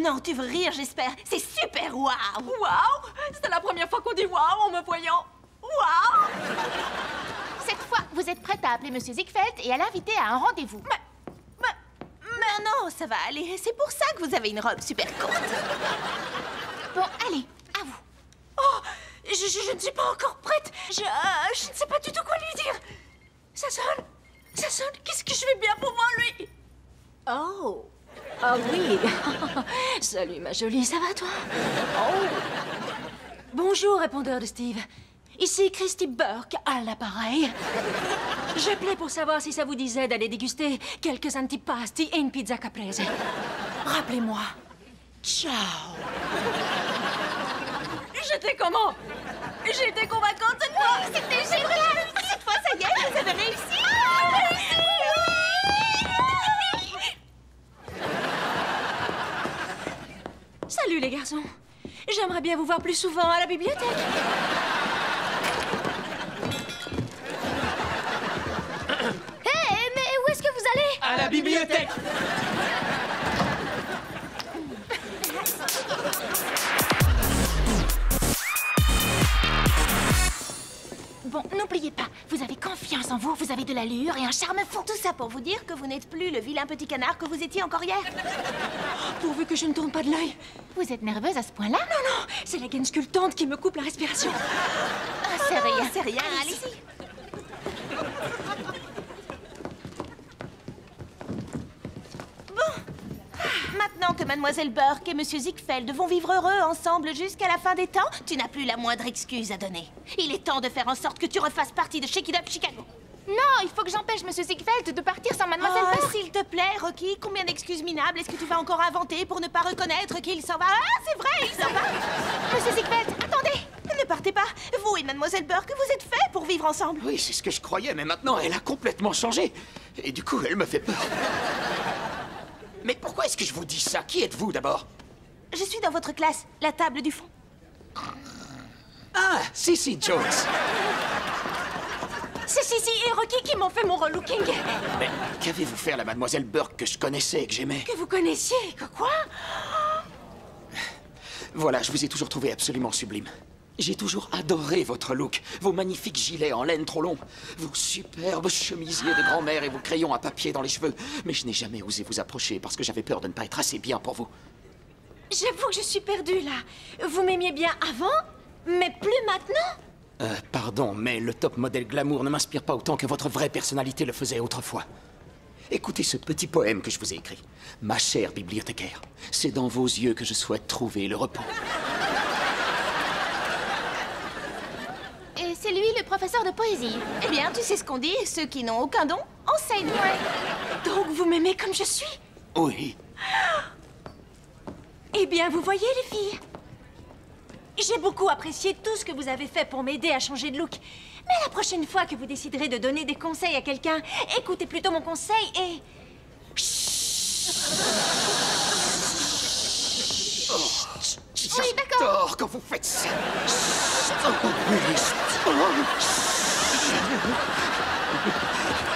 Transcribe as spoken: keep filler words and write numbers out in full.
non, tu veux rire, j'espère. C'est super waouh. Waouh! C'est la première fois qu'on dit waouh en me voyant. Waouh! Cette fois, vous êtes prête à appeler Monsieur Ziegfeld et à l'inviter à un rendez-vous. Mais, mais, mais non, ça va aller. C'est pour ça que vous avez une robe super courte. Bon, allez, à vous. Oh, je, je, je ne suis pas encore prête. Je, euh, je ne sais pas du tout quoi lui dire. Ça sonne. Ça sonne. Qu'est-ce que je vais bien pouvoir lui... Oh! Ah oui! Salut ma jolie, ça va toi? Oh! Bonjour, répondeur de Steve. Ici Christy Burke à l'appareil. J'appelais pour savoir si ça vous disait d'aller déguster quelques antipasti et une pizza caprese. Rappelez-moi. Ciao! J'étais comment? J'étais convaincante cette fois! C'était génial. Cette fois, ça y est, vous avez réussi. Salut les garçons. J'aimerais bien vous voir plus souvent à la bibliothèque. Hé, hey, mais où est-ce que vous allez? À la bibliothèque. Bon, n'oubliez pas, vous avez confiance en vous, vous avez de l'allure et un charme fou. Tout ça pour vous dire que vous n'êtes plus le vilain petit canard que vous étiez encore hier. Pourvu que je ne tourne pas de l'œil. Vous êtes nerveuse à ce point-là? Non, non, c'est la gaine sculptante qui me coupe la respiration. Ah, c'est rien. C'est rien, Allez-y. allez-y. Maintenant que Mademoiselle Burke et Monsieur Ziegfeld vont vivre heureux ensemble jusqu'à la fin des temps, tu n'as plus la moindre excuse à donner. Il est temps de faire en sorte que tu refasses partie de Shake It Up Chicago. Non, il faut que j'empêche Monsieur Ziegfeld de partir sans Mademoiselle Oh, Burke. s'il te plaît, Rocky, combien d'excuses minables est-ce que tu vas encore inventer pour ne pas reconnaître qu'il s'en va? Ah, c'est vrai, il s'en va. Monsieur Ziegfeld, attendez. Ne partez pas. Vous et Mademoiselle Burke, vous êtes faits pour vivre ensemble. Oui, c'est ce que je croyais, mais maintenant, elle a complètement changé. Et du coup, elle me fait peur. Mais pourquoi est-ce que je vous dis ça? Qui êtes-vous, d'abord? Je suis dans votre classe, la table du fond. Ah, Sissy Jones. C'est Sissi et Rocky qui m'ont fait mon relooking. Mais qu'avez-vous fait à la Mademoiselle Burke que je connaissais et que j'aimais? Que vous connaissiez, que quoi? Voilà, je vous ai toujours trouvé absolument sublime. J'ai toujours adoré votre look, vos magnifiques gilets en laine trop longs, vos superbes chemisiers de grand-mère et vos crayons à papier dans les cheveux. Mais je n'ai jamais osé vous approcher parce que j'avais peur de ne pas être assez bien pour vous. J'avoue que je suis perdue, là. Vous m'aimiez bien avant, mais plus maintenant? Euh, pardon, mais le top modèle glamour ne m'inspire pas autant que votre vraie personnalité le faisait autrefois. Écoutez ce petit poème que je vous ai écrit. Ma chère bibliothécaire, c'est dans vos yeux que je souhaite trouver le repos. Et c'est lui le professeur de poésie. Eh bien, tu sais ce qu'on dit, ceux qui n'ont aucun don enseignent. Donc vous m'aimez comme je suis? Oui. Eh bien, vous voyez, les filles, j'ai beaucoup apprécié tout ce que vous avez fait pour m'aider à changer de look. Mais la prochaine fois que vous déciderez de donner des conseils à quelqu'un, écoutez plutôt mon conseil et... Oui, d'accord. J'adore quand vous faites ça. Oh, oui. Oh.